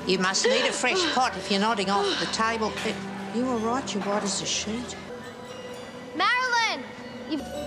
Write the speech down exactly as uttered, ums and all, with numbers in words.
You must need a fresh pot if you're nodding off at the table. You all right? You're white as a sheet. Marilyn! You've...